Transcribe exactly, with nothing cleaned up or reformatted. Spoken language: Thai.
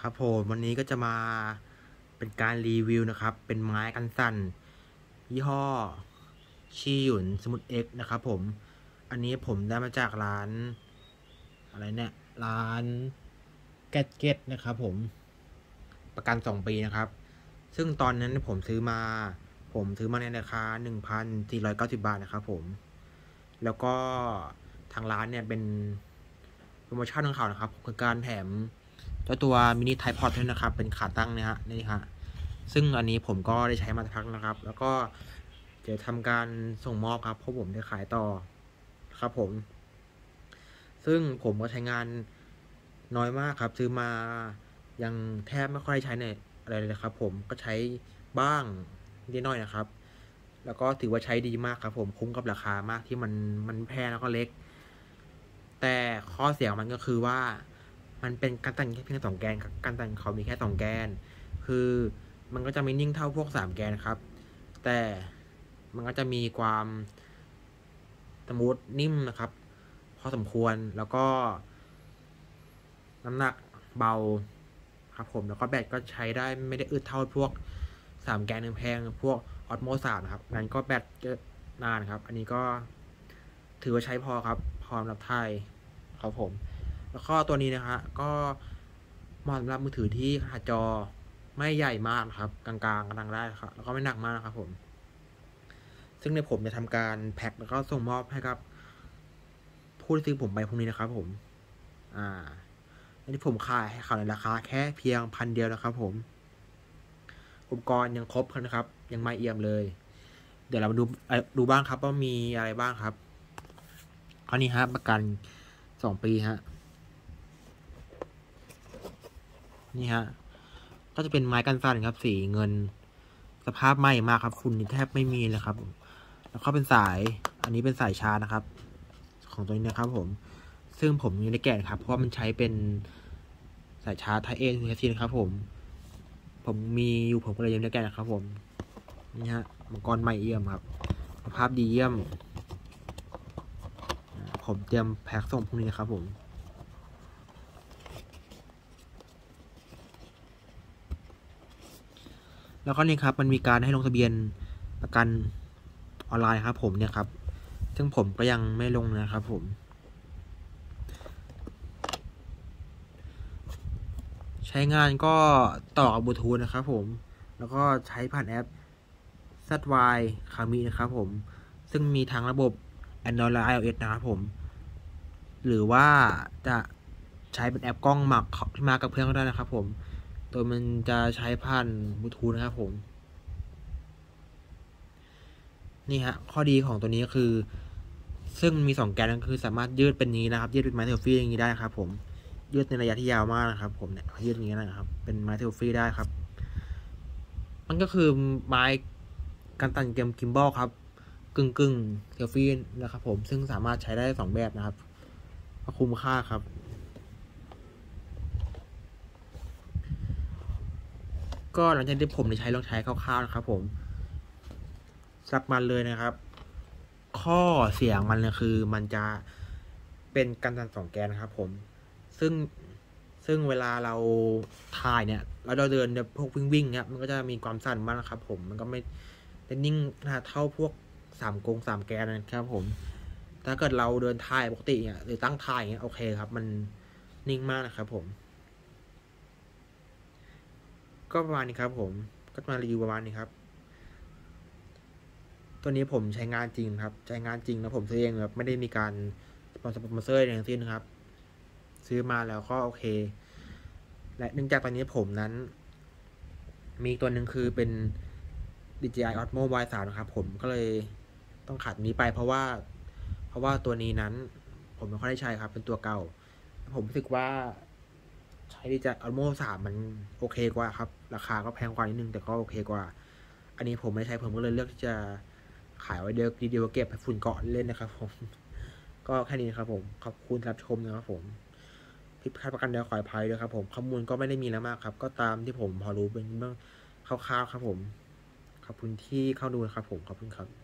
ครับผมวันนี้ก็จะมาเป็นการรีวิวนะครับ เป็นไม้กันสั่นยี่ห้อชีหยุนสมุทรเอ็กนะครับผมอันนี้ผมได้มาจากร้านอะไรเนี่ยร้านแกดเก็ตนะครับผมประกันสองปีนะครับ ซึ่งตอนนั้นผมซื้อมาผมซื้อมาในราคาหนึ่งพันสี่ร้อยเก้าสิบบาทนะครับผมแล้วก็ทางร้านเนี่ยเป็นโปรโมชั่นของเขานะครับคือการแถมเจ้าตัวมินิไทพอดด้วยนะครับเป็นขาตั้งเนี่ยฮะนี่ฮะซึ่งอันนี้ผมก็ได้ใช้มาสักพักนะครับ แล้วก็จะทำการส่งมอบครับเพราะผมจะขายต่อครับผม ซึ่งผมก็ใช้งานน้อยมากครับ ซื้อมายังแทบไม่ค่อยใช้ในอะไรเลยครับ ผมก็ใช้บ้างนิดหน่อยนะครับ แล้วก็ถือว่าใช้ดีมากครับ ผมคุ้มกับราคามากที่มันมันแพงแล้วก็เล็ก แต่ข้อเสียมันก็คือว่ามันเป็นการตัดแค่เพียงสองแกนครับการตัดเขามีแค่สองแกน คือมันก็จะไม่นิ่งเท่าพวกสามแกนครับ แต่มันก็จะมีความสมูทนิ่มนะครับ พอสมควรแล้วก็น้ำหนักเบาครับผมแล้วก็แบตก็ใช้ได้ไม่ได้อึดเท่าพวกสามแกนแพงพวกออตโมสามนะครับนั้นก็แบตก็นานครับ อันนี้ก็ถือว่าใช้พอครับพอสำหรับไทยครับผม แล้วก็ตัวนี้นะฮะก็เหมาะสำหรับมือถือที่ขนาดจอไม่ใหญ่มากครับกลางๆกำลังได้ครับแล้วก็ไม่หนักมากนะครับผม ซึ่งในผมจะทำการแพ็คแล้วก็ส่งมอบให้กับผู้ที่ซื้อผมไปพรุ่งนี้นะครับผม อ่าอันนี้ผมขายให้เขาในราคาแค่เพียงพันเดียวนะครับผม อุปกรณ์ยังครบนะครับ ยังไม่เอี่ยมเลย เดี๋ยวเรามาดูดูบ้างครับว่ามีอะไรบ้างครับข้อนี้ฮะประกันสองปีฮะนี่ฮะก็จะเป็นไม้กันสั่นครับสีเงินสภาพใหม่มากครับฝุ่นแทบไม่มีเลยครับแล้วก็เป็นสายอันนี้เป็นสายชาร์จนะครับ ของตัวนี้นะครับผมซึ่งผมยังได้แกะครับเพราะว่ามันใช้เป็นสายชาร์จไทเอทูซีนะครับผมผมมีอยู่ผมก็เลยยังได้แกะนะครับผมนี่ฮะมังกรใหม่เอี่ยมครับสภาพดีเยี่ยมผมเตรียมแพ็คส่งพรุ่งนี้นะครับผมแล้วก็นี่ครับมันมีการให้ลงทะเบียนประกันออนไลน์ครับผมเนี่ยครับซึ่งผมก็ยังไม่ลงนะครับผมใช้งานก็ต่อกับบลูทูธนะครับผมแล้วก็ใช้ผ่านแอป ซัด วาย คามินะครับผมซึ่งมีทั้งระบบ Android และ iOS นะครับผมหรือว่าจะใช้เป็นแอปกล้องหมักที่มากับเพื่อนก็ได้นะครับผมโดยมันจะใช้ผ่านบลูทูธนะครับผมนี่ฮะข้อดีของตัวนี้ก็คือซึ่งมีสองแกนก็คือสามารถยืดเป็นนี้นะครับยืดเป็นไม้เซลฟี่อย่างนี้ได้ครับผมยืดในระยะที่ยาวมากนะครับผมเนี่ยยืดอย่างนี้นะครับเป็นไม้เซลฟี่ได้ครับมันก็คือไม้การตัดเกมกิมบอลครับกึ่งกึ่งเซลฟี่นะครับผมซึ่งสามารถใช้ได้สองแบบนะครับก็คุ้มค่าครับก็หลังจากที่ผมได้ใช้ลองใช้คร่าวๆนะครับผมสักมันเลยนะครับ ข้อเสียงมันเลยคือมันจะเป็นการตัดสองแกนนะครับผมซึ่งซึ่งเวลาเราถ่ายเนี่ยแล้วเราเดินเนี่ยพวกวิ่งวิ่งเนี่ยมันก็จะมีความสั่นมากนะครับผมมันก็ไม่เป็นนิ่งนะเท่าพวกสามกงสามแกนนะครับผมถ้าเกิดเราเดินถ่ายปกติเนี่ยหรือตั้งถ่ายอย่างเงี้ยโอเคครับมันนิ่งมากนะครับผมก็ประมาณนี้ครับผมก็มารีวิวประมาณนี้ครับตัวนี้ผมใช้งานจริงครับใช้งานจริงนะผมซื้อเองแบบไม่ได้มีการสปอนเซอร์สปอนเซอร์อะไรทั้งสิ้นนะครับซื้อมาแล้วก็โอเคและเนื่องจากตอนนี้ผมนั้นมีตัวหนึ่งคือเป็น ดี จี ไอ Osmo วาย สาม นะครับผมก็เลยต้องขัดนี้ไปเพราะว่าเพราะว่าตัวนี้นั้นผมไม่ค่อยได้ใช้ครับเป็นตัวเก่าผมรู้สึกว่าใช้ ดี จี ไอ Osmo สาม มันโอเคกว่าครับราคาก็แพงกว่านิดนึงแต่ก็โอเคกว่าอันนี้ผมไม่ใช้ผมก็เลยเลือกที่จะขายไว้เดียวดีเดียวเก็บให้ฝุ่นเกาะเล่นนะครับผมก็แค่นี้ครับผมขอบคุณรับชมนะครับผมผิดพลาดประกันใดขออภัยด้วยครับผมข้อมูลก็ไม่ได้มีแล้วมากครับก็ตามที่ผมพอรู้เป็นเรื่องคร่าวๆครับผมขอบคุณที่เข้าดูนะครับผมขอบคุณครับ